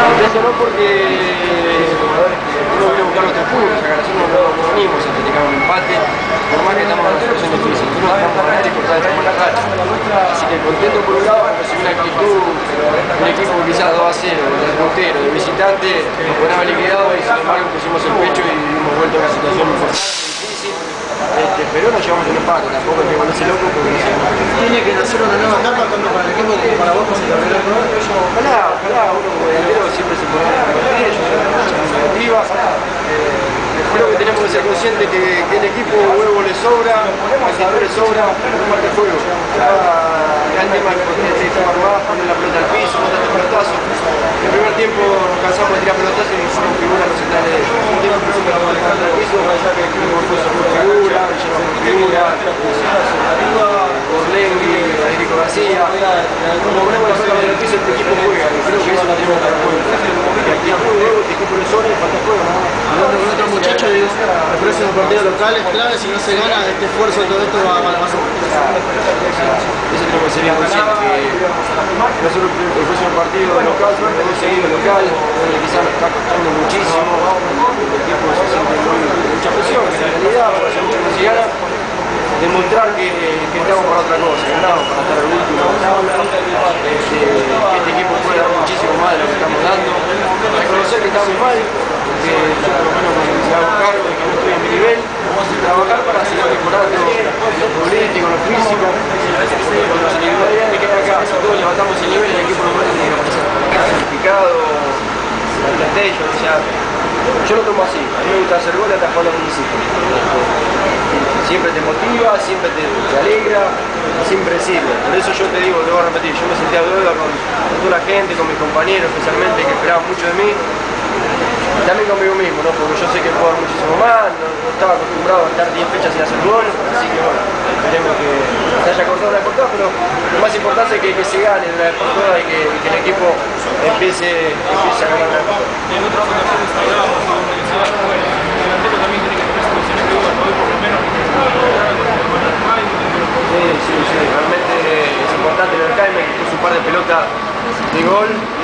Impresionó porque uno viene a buscar nuestros puntos, acá nosotros no venimos a festejar un empate, por más que estamos en una situación difícil, nosotros estamos a ganar y cortar estamos en la racha. Así que contento por un lado, recibí una actitud, un equipo quizás 2-0, del puntero, de visitante, nos podrían haber liquidado y sin embargo pusimos el pecho y hemos vuelto a una situación importante, difícil. Pero nos llevamos un empate, tampoco hay que ponerse loco porque no sé. Tiene que nacer una nueva etapa tanto para el equipo como para vos como campeonato. Ojalá uno como delantero siempre se pueda competir, yo soy una racha muy negativa. Creo que tenemos que ser conscientes que el equipo huevo le sobra, actitud le sobra, pero no falta el juego. Acá el tema importante es jugar más, poner la pelota al piso, no tanto pelotazo. En el primer tiempo nos cansamos de tirar pelotazos y fueron figuras los centrales. En el segundo tiempo pusimos la pelota al piso, que el equipo fue su figura, llevamos figura, Orlengui, Federico García. Cuando ponemos la pelota al piso, este equipo juega, y creo que eso lo tenemos que dar cuenta. Que actitud huevo, este equipo le sobra y falta juego. Hablando con otros muchachos, digo, el próximo partido local es clave, si no se gana este esfuerzo, todo esto va a ser. Eso tenemos que ser conscientes que nosotros el próximo partido local, tenemos seguido local, quizás nos está costando muchísimo, el equipo se siente mucha presión, en realidad, para hacer mucho más y gana, demostrar que estamos para otra cosa, que estamos para estar el último en la tabla, que este equipo puede dar muchísimo más de lo que estamos dando, reconocer que estamos mal, que yo por lo menos me hago cargo de que no estoy en mi nivel, trabajar para seguir mejorando lo político, lo físico, con las individualidades que hay acá. Si todos levantamos el nivel, el equipo no puede tener que pasar. Clasificado, la PlayStation, o sea, yo lo tomo así. A mí me gusta hacer gol y atajar los municipios. Siempre te motiva, siempre te alegra, siempre sirve. Por eso yo te digo, te voy a repetir, yo me sentía deuda con toda la gente, con mis compañeros especialmente, que esperaban mucho de mí. Y también conmigo mismo, ¿no? Porque yo sé que puedo dar muchísimo más, no estaba acostumbrado a estar 10 fechas sin hacer gol, así que bueno, esperemos que se haya cortado una cortada, pero lo más importante es que se gane una vez por todas y que el equipo empiece a ganar la copa. En otras ocasiones hablábamos de una necesidad, bueno, el delantero también tiene que tener situaciones de igual, hoy por lo menos sí, realmente es importante el Jaime, que puso un par de pelotas de gol.